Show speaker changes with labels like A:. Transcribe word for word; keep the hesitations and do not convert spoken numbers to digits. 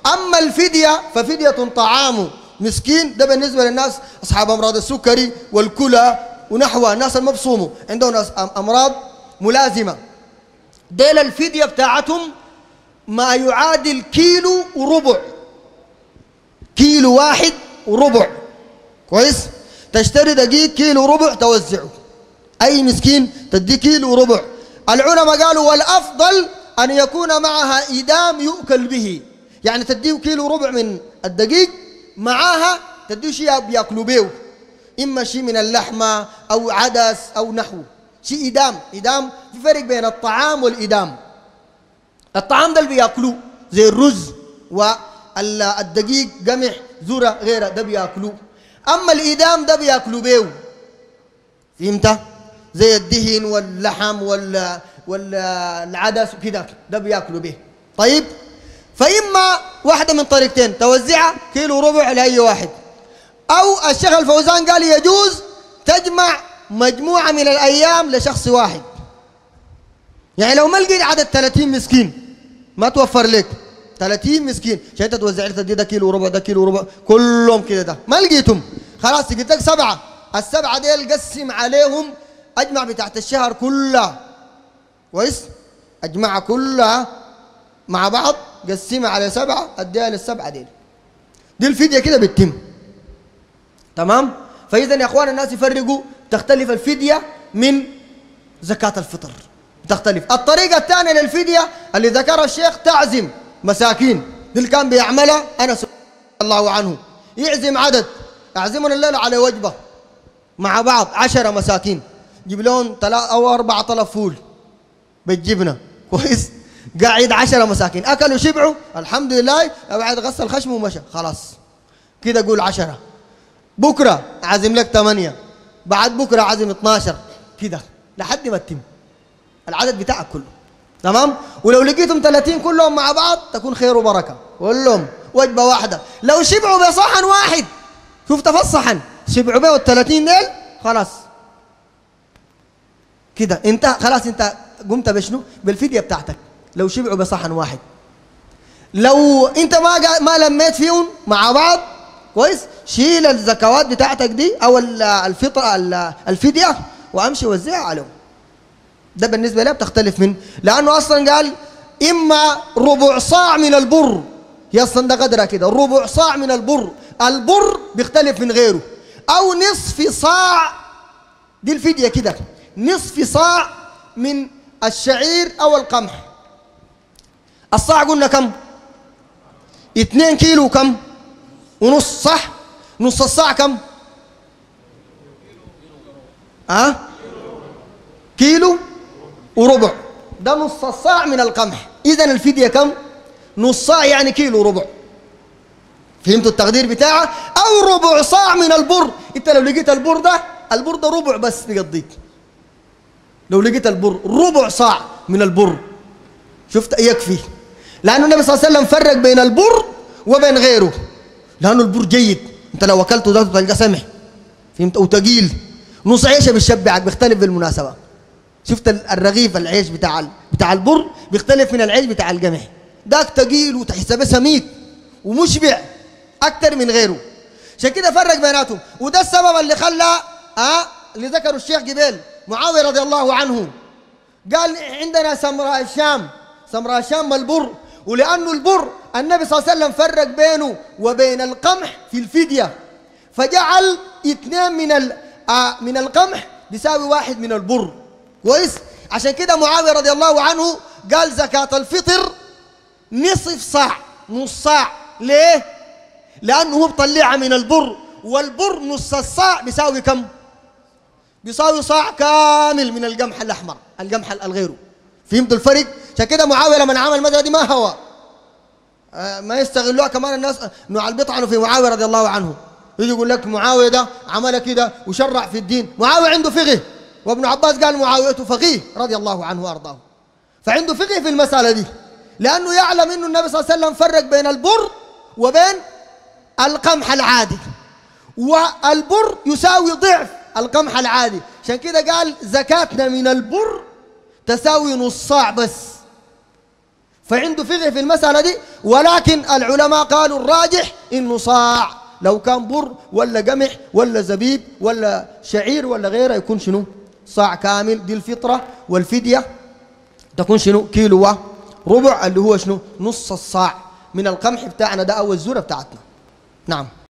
A: أما الفدية ففدية طعام مسكين، ده بالنسبة للناس أصحاب أمراض السكري والكلى ونحوها، الناس المبصومة عندهم أمراض ملازمة، ديل الفدية بتاعتهم ما يعادل كيلو وربع، كيلو واحد وربع. كويس؟ تشتري دقيق كيلو وربع توزعه، أي مسكين تدي كيلو وربع. العلماء قالوا والأفضل أن يكون معها إدام يؤكل به، يعني تديه كيلو وربع من الدقيق معاها تديه شيء بياكلوا به، إما شيء من اللحمة أو عدس أو نحو شيء إدام. إدام في فرق بين الطعام والإدام. الطعام ده اللي بياكلوه زي الرز والدقيق قمح ذرة غيره ده بياكلوه، أما الإدام ده بياكلوا به، فهمت؟ زي الدهن واللحم وال والعدس وكده ده بياكلوا به. طيب، فإما واحدة من طريقتين، توزعها كيلو ربع لأي واحد، أو الشيخ الفوزان قال يجوز تجمع مجموعة من الأيام لشخص واحد. يعني لو ما لقيت عدد ثلاثين مسكين ما توفر لك ثلاثين مسكين عشان انت توزع لي ده كيلو وربع ده كيلو وربع كلهم كده، ده ما لقيتهم خلاص لقيت لك سبعة، السبعة ديل قسم عليهم، أجمع بتاعت الشهر كلها. كويس؟ أجمعها كلها مع بعض قسمها على سبعة أديها للسبعة ديل، دي الفدية كده بتتم. تمام؟ فإذا يا إخوان الناس يفرقوا، تختلف الفدية من زكاة الفطر، تختلف. الطريقة الثانية للفدية اللي ذكرها الشيخ تعزم مساكين، دي اللي كان بيعملها أنس رضي الله عنه، يعزم عدد، أعزمنا الليلة على وجبة مع بعض عشرة مساكين، جيب لهم ثلاثة أو أربعة طلب فول بالجبنة. كويس؟ قاعد عشرة مساكين أكلوا شبعوا الحمد لله، بعد غسل خشمه ومشى خلاص كده قول عشرة. بكرة عازم لك ثمانية، بعد بكرة عازم اثناشر، كده لحد ما تتم العدد بتاعك كله. تمام؟ ولو لقيتم ثلاثين كلهم مع بعض تكون خير وبركة، كلهم وجبة واحدة. لو شبعوا بصحن واحد، شفت فالصحن شبعوا به الثلاثين ديل خلاص كده انت خلاص انت قمت بشنو؟ بالفدية بتاعتك. لو شبعوا بصحن واحد، لو انت ما ما لميت فيهم مع بعض، كويس، شيل الزكوات بتاعتك دي او الفطر الفدية وامشي وزعها عليهم. ده بالنسبة لها بتختلف من، لأنه أصلا قال إما ربع صاع من البر، هي أصلا ده قدرها كده، ربع صاع من البر، البر بيختلف من غيره، أو نصف صاع، دي الفدية كده، نصف صاع من الشعير أو القمح. الصاع قلنا كم؟ اثنين كيلو كم؟ ونص، صح؟ نص الصاع كم؟ ها؟ أه؟ كيلو وربع، ده نص الصاع من القمح. إذا الفدية كم؟ نص صاع يعني كيلو وربع. فهمتوا التقدير بتاعه؟ أو ربع صاع من البر. أنت لو لقيت البر ده، البر ده ربع بس يقضيك. لو لقيت البر ربع صاع من البر، شفت يكفي. لأنه النبي صلى الله عليه وسلم فرق بين البر وبين غيره، لأنه البر جيد، أنت لو أكلته ده تلقى سمح، فهمت؟ وتقيل. نص عيشه بيشبعك، بيختلف بالمناسبة. شفت الرغيف العيش بتاع بتاع البر بيختلف من العيش بتاع القمح، داك تقيل وتحسبه سميك ومشبع اكثر من غيره، عشان كده فرق بيناتهم. وده السبب اللي خلى اه اللي ذكره الشيخ جبيل معاويه رضي الله عنه، قال عندنا سمراء الشام، سمراء الشام البر، ولانه البر النبي صلى الله عليه وسلم فرق بينه وبين القمح في الفديه، فجعل اثنين من آه من القمح بيساوي واحد من البر. كويس؟ عشان كده معاوية رضي الله عنه قال زكاة الفطر نصف صاع، نص صاع. ليه؟ لأنه هو بطلعها من البر، والبر نص الصاع بيساوي كم؟ بيساوي صاع كامل من القمح الأحمر، القمح الغيره. فهمتوا الفرق؟ عشان كده معاوية لما عمل المسألة دي ما هو آه ما يستغلوها كمان الناس، انه بيطعنوا في معاوية رضي الله عنه، يجي يقول لك معاوية ده عمل كده وشرع في الدين. معاوية عنده فقه، وابن عباس قال معاوية فقيه رضي الله عنه وارضاه، فعنده فقه في المسألة دي، لأنه يعلم أنه النبي صلى الله عليه وسلم فرق بين البر وبين القمح العادي، والبر يساوي ضعف القمح العادي، عشان كده قال زكاتنا من البر تساوي نص صاع بس. فعنده فقه في المسألة دي، ولكن العلماء قالوا الراجح إنه صاع، لو كان بر ولا قمح ولا زبيب ولا شعير ولا غيره يكون شنو؟ صاع كامل. دي الفطرة. والفدية تكون شنو؟ كيلو وربع اللي هو شنو؟ نص الصاع من القمح بتاعنا ده أو الذرة بتاعتنا. نعم.